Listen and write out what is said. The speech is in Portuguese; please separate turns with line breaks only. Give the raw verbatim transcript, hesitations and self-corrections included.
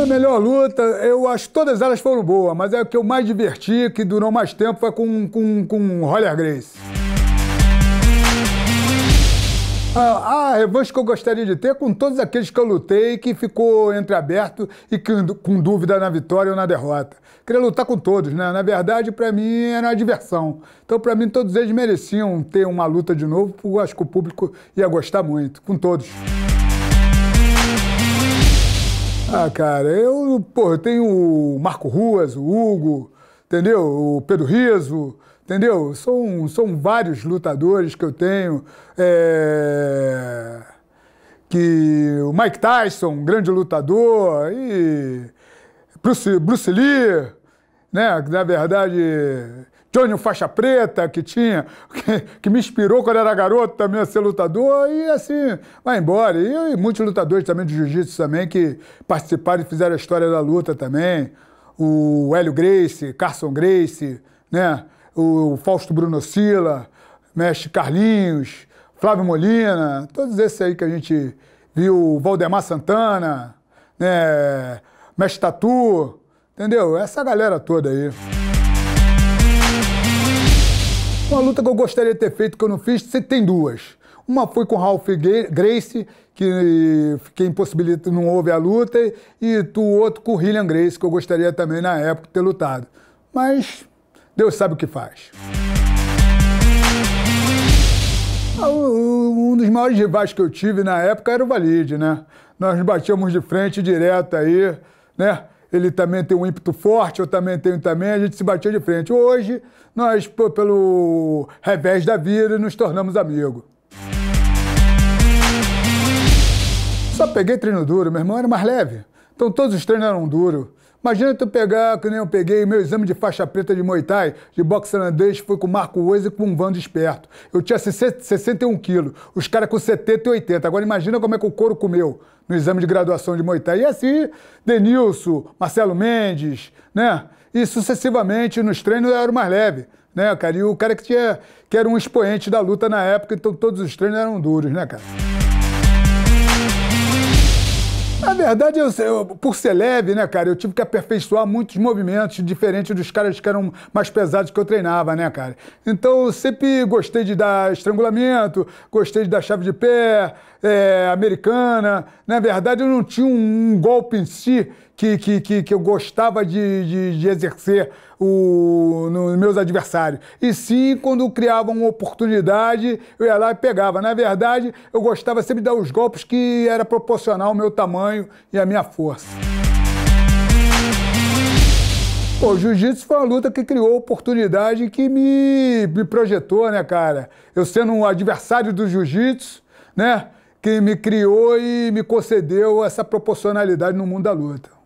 A melhor luta, eu acho que todas elas foram boas, mas é o que eu mais diverti, que durou mais tempo, foi com, com, com Royler Gracie. A, a revanche que eu gostaria de ter é com todos aqueles que eu lutei, que ficou entreaberto e que, com dúvida na vitória ou na derrota. Queria lutar com todos, né? Na verdade, para mim, era uma diversão. Então, para mim, todos eles mereciam ter uma luta de novo, porque eu acho que o público ia gostar muito, com todos. Ah, cara, eu, pô, eu tenho o Marco Ruas, o Hugo, entendeu? O Pedro Rizzo, entendeu? São, são vários lutadores que eu tenho. É... Que o Mike Tyson, um grande lutador, e Bruce, Bruce Lee, né? Na verdade, Johnny Faixa Preta, que tinha, que, que me inspirou quando era garoto também a ser lutador, e assim, vai embora. E, e muitos lutadores também de jiu-jitsu também que participaram e fizeram a história da luta também. O Hélio Gracie, Carson Gracie, né? O Fausto Bruno Sila, Mestre Carlinhos, Flávio Molina, todos esses aí que a gente viu, Valdemar Santana, né? Mestre Tatu, entendeu? Essa galera toda aí. Uma luta que eu gostaria de ter feito, que eu não fiz, tem duas. Uma foi com o Ralph Gracie, que fiquei impossibilitado, não houve a luta, e o outro com o William Gracie, que eu gostaria também, na época, de ter lutado. Mas Deus sabe o que faz. Um dos maiores rivais que eu tive na época era o Valide, né? Nós batíamos de frente direto aí, né? Ele também tem um ímpeto forte, eu também tenho também, a gente se batia de frente. Hoje, nós, pelo revés da vida, nos tornamos amigos. Só peguei treino duro, meu irmão era mais leve. Então todos os treinos eram duros. Imagina tu pegar, que nem eu peguei, meu exame de faixa preta de Muay Thai, de boxe holandês, foi com o Marco Oise e com o Vando Esperto. Eu tinha sessenta e um quilos, os caras com setenta e oitenta. Agora imagina como é que o couro comeu no exame de graduação de Muay Thai. E assim, Denilson, Marcelo Mendes, né? E sucessivamente, nos treinos eu era o mais leve, né, cara? E o cara que, tinha, que era um expoente da luta na época, então todos os treinos eram duros, né, cara? Na verdade, eu, eu, por ser leve, né, cara, eu tive que aperfeiçoar muitos movimentos diferentes dos caras que eram mais pesados que eu treinava, né, cara? Então, eu sempre gostei de dar estrangulamento, gostei de dar chave de pé, é, americana. Na verdade, eu não tinha um, um golpe em si que, que, que, que eu gostava de, de, de exercer o, nos meus adversários. E sim, quando criava uma oportunidade, eu ia lá e pegava. Na verdade, eu gostava sempre de dar os golpes que era proporcional ao meu tamanho e à minha força. Pô, o jiu-jitsu foi uma luta que criou oportunidade que me, me projetou, né, cara? Eu sendo um adversário do jiu-jitsu, né, que me criou e me concedeu essa proporcionalidade no mundo da luta.